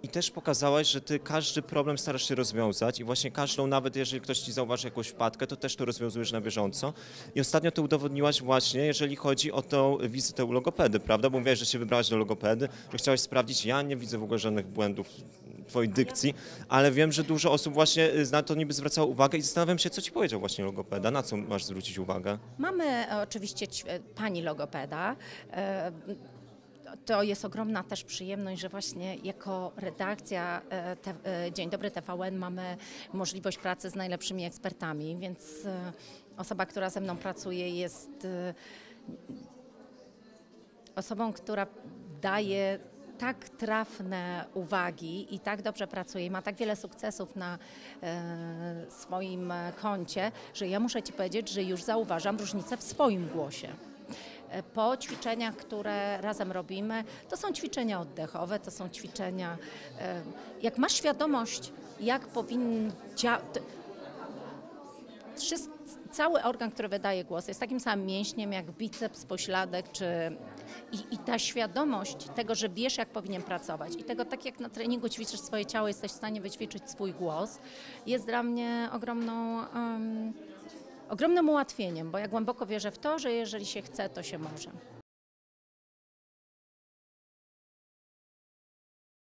i też pokazałaś, że ty każdy problem starasz się rozwiązać i właśnie każdą, nawet jeżeli ktoś ci zauważy jakąś wpadkę, to też to rozwiązujesz na bieżąco. I ostatnio to udowodniłaś właśnie, jeżeli chodzi o tą wizytę u logopedy, prawda? Bo mówiłaś, że się wybrałaś do logopedy, że chciałaś sprawdzić, ja nie widzę w ogóle żadnych błędów w twojej dykcji, ale wiem, że dużo osób właśnie na to niby zwracało uwagę i zastanawiam się, co ci powiedział właśnie logopeda, na co masz zwrócić uwagę? Mamy oczywiście pani logopeda. To jest ogromna też przyjemność, że właśnie jako redakcja Dzień Dobry TVN mamy możliwość pracy z najlepszymi ekspertami, więc osoba, która ze mną pracuje, jest osobą, która daje tak trafne uwagi i tak dobrze pracuje, ma tak wiele sukcesów na swoim koncie, że ja muszę Ci powiedzieć, że już zauważam różnicę w swoim głosie. Po ćwiczeniach, które razem robimy, to są ćwiczenia oddechowe, to są ćwiczenia, jak masz świadomość, jak powinien działać, cały organ, który wydaje głos, jest takim samym mięśniem jak biceps, pośladek, i ta świadomość tego, że wiesz, jak powinien pracować i tego, tak jak na treningu ćwiczysz swoje ciało, jesteś w stanie wyćwiczyć swój głos, jest dla mnie ogromnym ułatwieniem, bo ja głęboko wierzę w to, że jeżeli się chce, to się może.